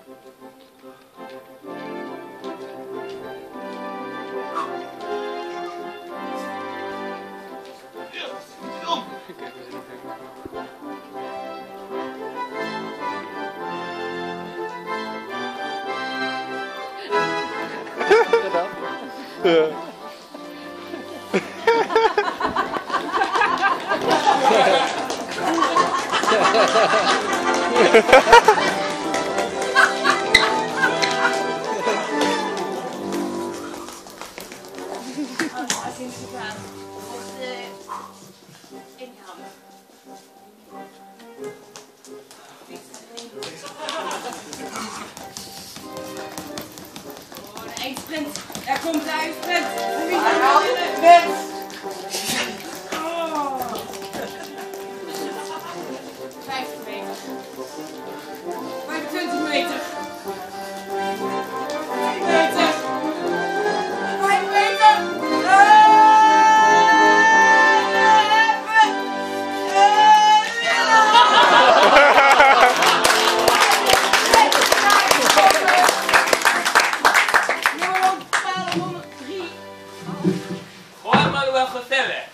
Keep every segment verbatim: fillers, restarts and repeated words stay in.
Er komt hij, sprint! Hij haalt het net! vijftig meter. vijfentwintig meter. tien meter. vijf meter. Juan Manuel José.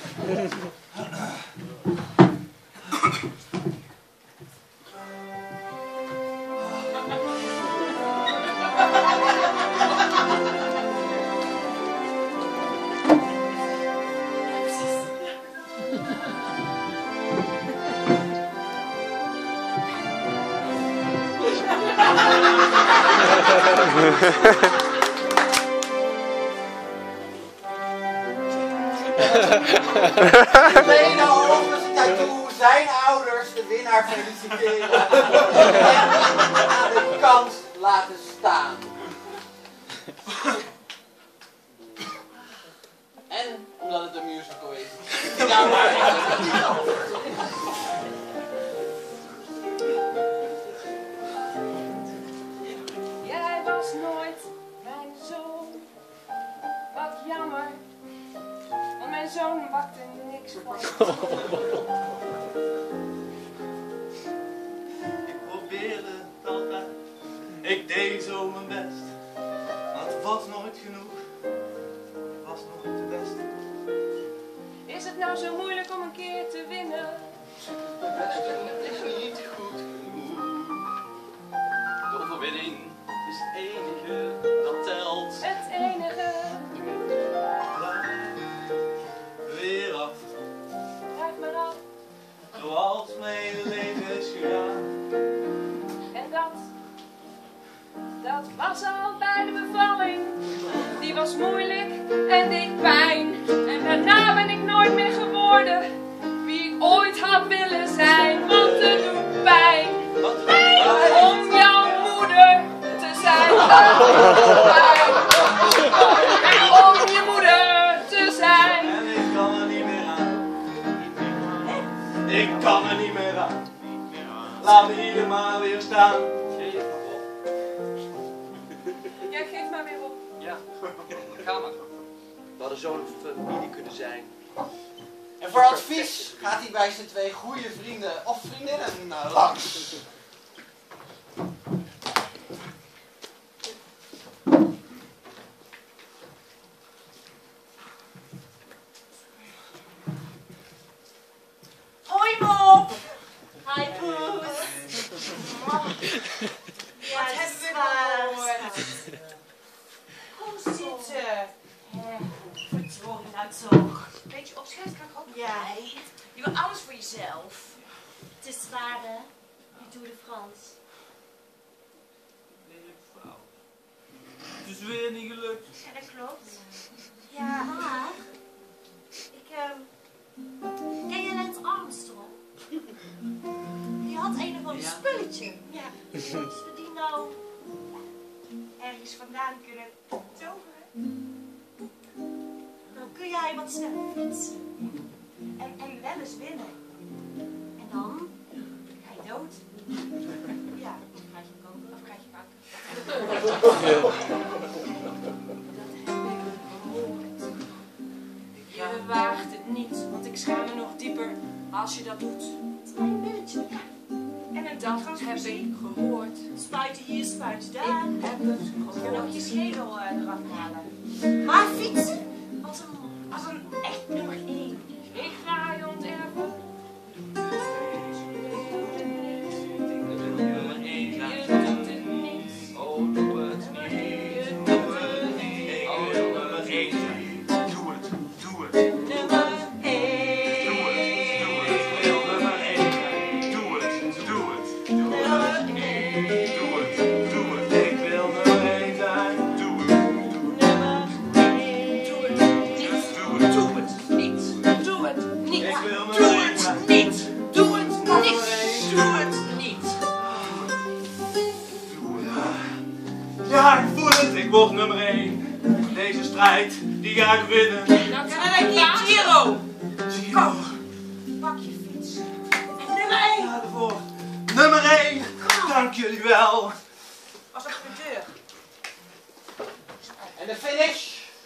Lena Universiteit toe zijn ouders de winnaar feliciteren en aan de kant laten staan. En omdat het een musical is. Ja, maar Jij was nooit mijn zoon. Wat jammer. Want mijn zoon bakte niks van. Ik probeerde het altijd, ik deed zo mijn best, maar het was nooit genoeg, het was nooit de beste. Is het nou zo moeilijk om een keer te winnen? Het is niet goed genoeg. De overwinning is het enige dat telt. Het enige. Weer af, Blijf maar af. zoals mijn leven is gegaan. En dat, dat was al bij de bevalling. Die was moeilijk en deed pijn. En daarna ben ik nooit meer geworden wie ik ooit had willen zijn. Want het doet pijn. Pijn om jouw moeder te zijn. Het doet pijn. En om je moeder te zijn. En ik kan er niet meer aan. Ik kan er niet meer aan. Laat me hier maar weer staan. Ja, geef maar weer op. Ja, ga maar. We hadden zo'n familie kunnen zijn. en voor advies gaat hij bij zijn twee goede vrienden of vriendinnen uh, langs. Hoi Mop! Hi Poes! Ja, Wat hebben we gehoord? Kom zitten! Verdorie nou toch! Beetje opschuiven kan ik ook nog Ja. niet. Je wil alles voor jezelf. Het is zwaar hè, die Tour de France. Nee, vrouw. Het is weer niet gelukt. Ja, dat klopt. Ja. Maar, ik, ehm, ken jij Lance Armstrong? Die had een of ander Ja. spulletje. Ja. Als we die nou ergens vandaan kunnen toveren, dan kun jij wat sneller fietsen. En, en wel eens winnen. En dan ga je dood. Ja, dan krijg je kanker of krijg je kanker. Je waagt het niet, want ik schaam me nog dieper als je dat doet. Het is mijn billetje. En een dag heb ik gehoord. Spuiten hier, spuiten Ik daar. heb het Je kan ook je gehoord. schedel uh, eraf halen. Maar fietsen als een, als een echt nummer één. Ik ga je onterven. Nummer één Je zijn. doet het niet. Oh, doe het niet. Doe het niet. Ik wil nummer één zijn. Doe het. Doe het. Nummer Doe het. Doe het. Ik wil nummer één zijn. Doe het. Doe het. Doe het. Doe het. Doe het. Ik wil nummer één zijn. Doe het. Doe het. Doe het Doe het. niet. Doe het niet. Ik wil Doe nummer één het zijn. niet. Doe het niet. Nummer één. Doe het niet. Ja, ik voel het. Ik word nummer één. Deze strijd, die ga ik winnen. Dat Ja, is dan heb je Giro. Giro. Pak je fiets. En nummer één. Ja, ervoor. Nummer één. Dank jullie wel. Was achter de deur. En de finish.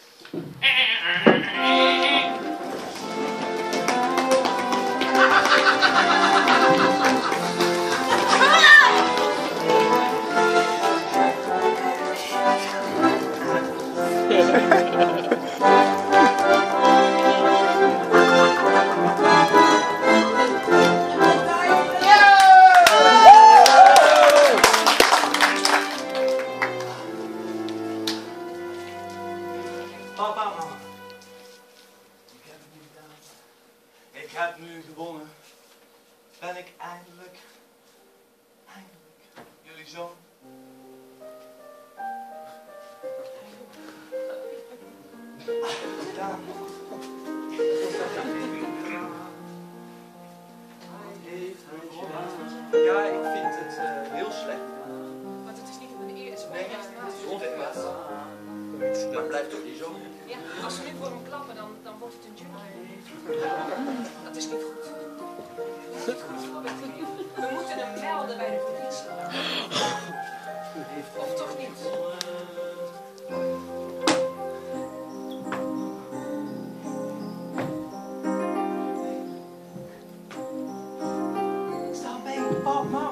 Papa, mama. Ik heb het niet gedaan. Ik heb nu gewonnen. Ben ik eindelijk, eindelijk jullie zoon. Gedaan. Hij heeft gewonnen. Ja, ik vind het uh, heel slecht. Want het is niet op de eerste. Nee, het is onrechtmatig. Maar het blijft toch niet zo. Ja, als we nu voor hem klappen, dan, dan wordt het een junkie. Dat is niet goed. Dat is niet goed. We moeten hem melden bij de politie. Of toch niet? Sta mee, papa, mama.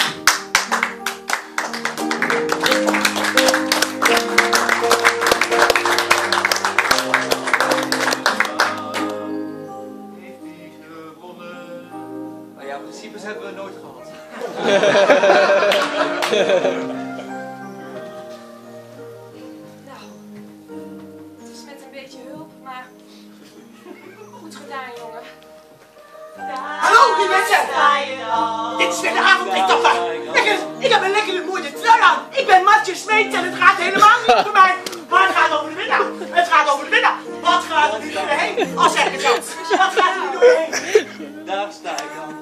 Heeft hij gewonnen? Maar ja, principes hebben we nooit gehad. Nou, het is met een beetje hulp, maar goed gedaan, jongen. Hallo, die mensen. Dit is weer de avondetapper. Lekker, ik heb een lekkere mooie trui aan. Ik ben Martje Smeet en het gaat helemaal niet voor mij. Maar het gaat over de middag. Het gaat over de middag. Wat gaat er nu door je heen? Als zeg ik het zo. Wat gaat er nu door je heen? Daar sta ik dan.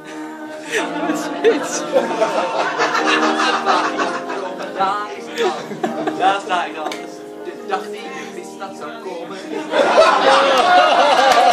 Daar is het dan. Daar sta ik dan. De dag die ik wist dat zou komen.